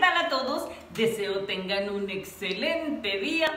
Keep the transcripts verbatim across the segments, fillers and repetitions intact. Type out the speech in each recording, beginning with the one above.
tal a todos? Deseo tengan un excelente día.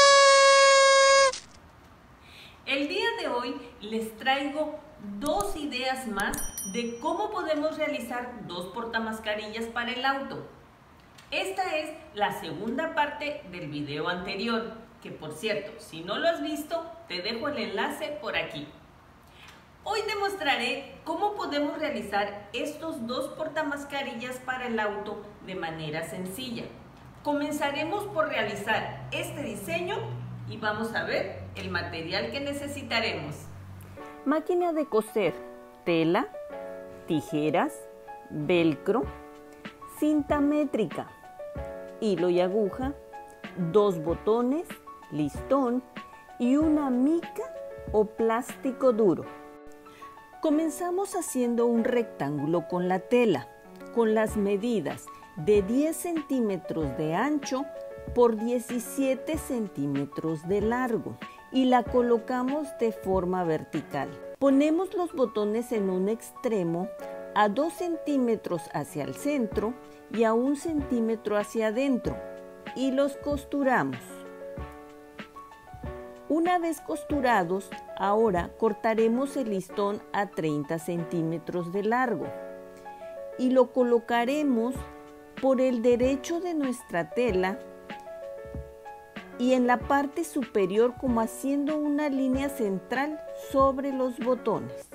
El día de hoy les traigo dos ideas más de cómo podemos realizar dos portamascarillas para el auto. Esta es la segunda parte del video anterior, que por cierto, si no lo has visto, te dejo el enlace por aquí. Hoy demostraré cómo podemos realizar estos dos portamascarillas para el auto de manera sencilla. Comenzaremos por realizar este diseño y vamos a ver el material que necesitaremos. Máquina de coser, tela, tijeras, velcro, cinta métrica, hilo y aguja, dos botones, listón y una mica o plástico duro. Comenzamos haciendo un rectángulo con la tela, con las medidas de diez centímetros de ancho por diecisiete centímetros de largo y la colocamos de forma vertical. Ponemos los botones en un extremo a dos centímetros hacia el centro y a un centímetro hacia adentro y los costuramos. Una vez costurados, ahora cortaremos el listón a treinta centímetros de largo y lo colocaremos por el derecho de nuestra tela y en la parte superior como haciendo una línea central sobre los botones.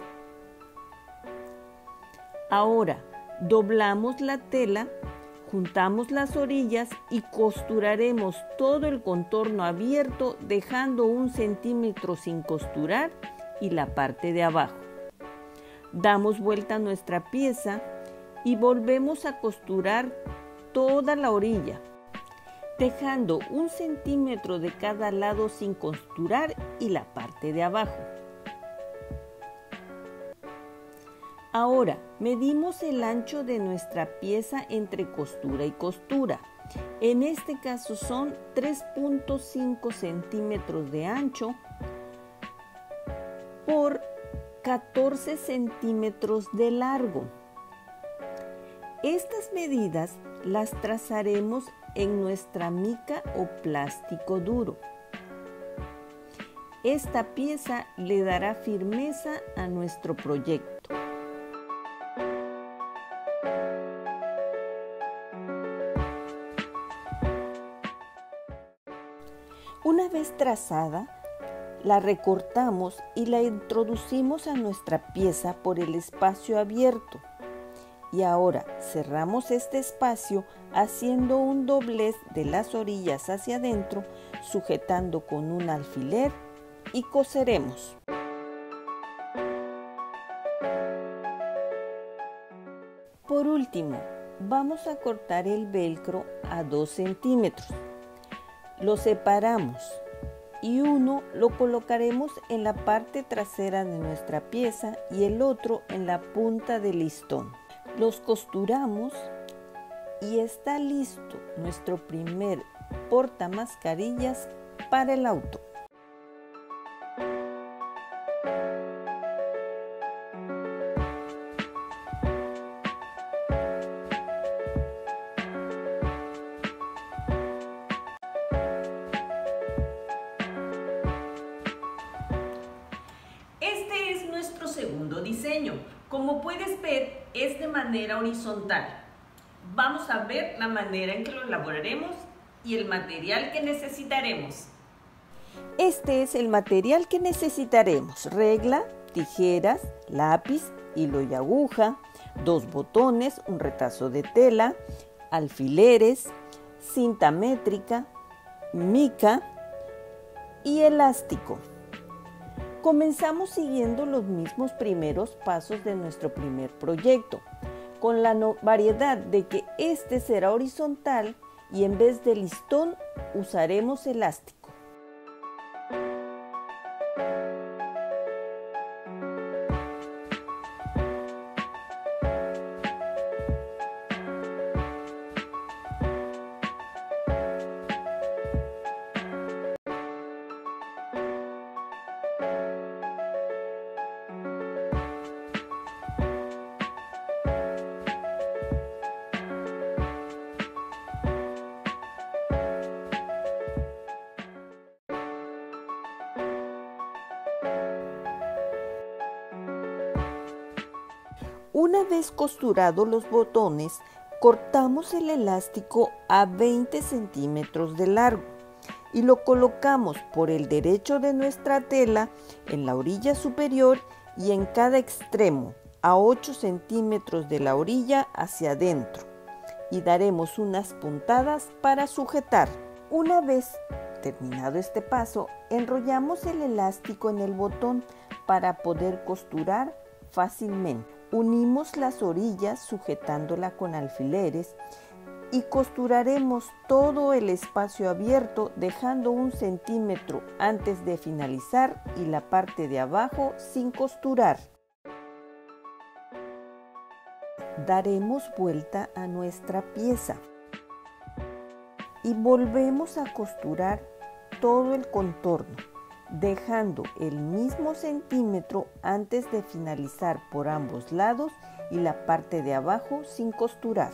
Ahora doblamos la tela, juntamos las orillas y costuraremos todo el contorno abierto dejando un centímetro sin costurar y la parte de abajo. Damos vuelta a nuestra pieza y volvemos a costurar toda la orilla, dejando un centímetro de cada lado sin costurar y la parte de abajo. Ahora medimos el ancho de nuestra pieza entre costura y costura. En este caso son tres punto cinco centímetros de ancho por catorce centímetros de largo. Estas medidas las trazaremos en nuestra mica o plástico duro. Esta pieza le dará firmeza a nuestro proyecto. Una vez trazada, la recortamos y la introducimos a nuestra pieza por el espacio abierto. Y ahora cerramos este espacio haciendo un doblez de las orillas hacia adentro, sujetando con un alfiler y coseremos. Por último, vamos a cortar el velcro a dos centímetros. Lo separamos y uno lo colocaremos en la parte trasera de nuestra pieza y el otro en la punta del listón. Los costuramos y está listo nuestro primer portamascarillas para el auto. Este es nuestro segundo diseño. Como puedes ver, es de manera horizontal. Vamos a ver la manera en que lo elaboraremos y el material que necesitaremos. Este es el material que necesitaremos: regla, tijeras, lápiz, hilo y aguja, dos botones, un retazo de tela, alfileres, cinta métrica, mica y elástico. Comenzamos siguiendo los mismos primeros pasos de nuestro primer proyecto, con la no variedad de que este será horizontal y en vez de listón usaremos elástico. Una vez costurados los botones, cortamos el elástico a veinte centímetros de largo y lo colocamos por el derecho de nuestra tela en la orilla superior y en cada extremo a ocho centímetros de la orilla hacia adentro, y daremos unas puntadas para sujetar. Una vez terminado este paso, enrollamos el elástico en el botón para poder costurar fácilmente. Unimos las orillas sujetándola con alfileres y costuraremos todo el espacio abierto dejando un centímetro antes de finalizar y la parte de abajo sin costurar. Daremos vuelta a nuestra pieza y volvemos a costurar todo el contorno, dejando el mismo centímetro antes de finalizar por ambos lados y la parte de abajo sin costurar.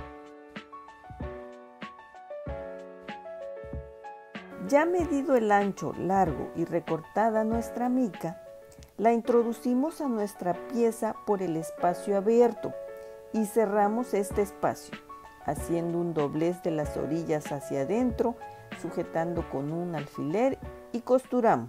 Ya medido el ancho, largo y recortada nuestra mica, la introducimos a nuestra pieza por el espacio abierto y cerramos este espacio, haciendo un doblez de las orillas hacia adentro, sujetando con un alfiler y costuramos.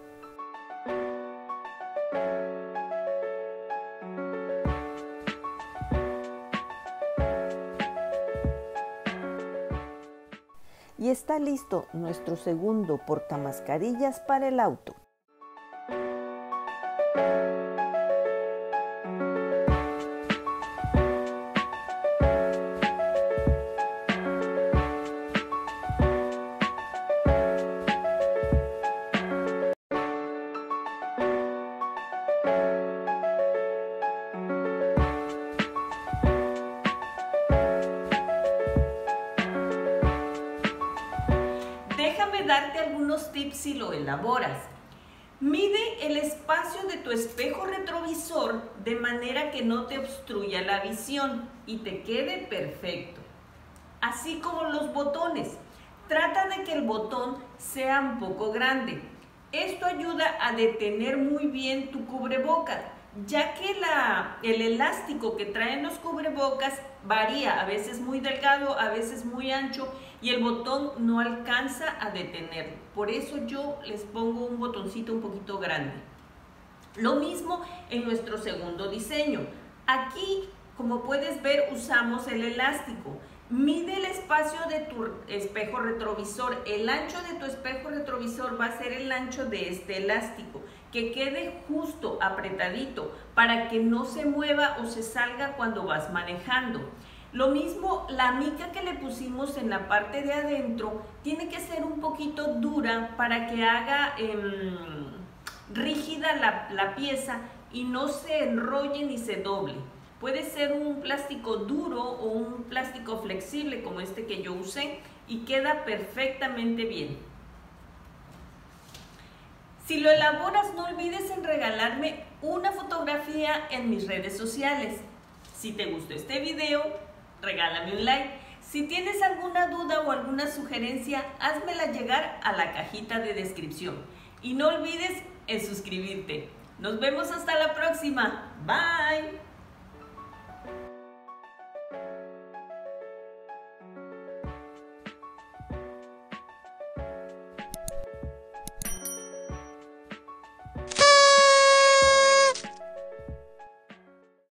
Y está listo nuestro segundo portamascarillas para el auto. Déjame darte algunos tips si lo elaboras. Mide el espacio de tu espejo retrovisor de manera que no te obstruya la visión y te quede perfecto. Así como los botones. Trata de que el botón sea un poco grande. Esto ayuda a detener muy bien tu cubrebocas, ya que la, el elástico que traen los cubrebocas varía, a veces muy delgado, a veces muy ancho, y el botón no alcanza a detenerlo. Por eso yo les pongo un botoncito un poquito grande. Lo mismo en nuestro segundo diseño. Aquí, como puedes ver, usamos el elástico. Mide el espacio de tu espejo retrovisor. El ancho de tu espejo retrovisor va a ser el ancho de este elástico. Que quede justo, apretadito, para que no se mueva o se salga cuando vas manejando. Lo mismo, la mica que le pusimos en la parte de adentro tiene que ser un poquito dura para que haga eh, rígida la, la pieza y no se enrolle ni se doble. Puede ser un plástico duro o un plástico flexible como este que yo usé y queda perfectamente bien. Si lo elaboras, no olvides en regalarme una fotografía en mis redes sociales. Si te gustó este video, regálame un like. Si tienes alguna duda o alguna sugerencia, házmela llegar a la cajita de descripción. Y no olvides en suscribirte. Nos vemos hasta la próxima. Bye.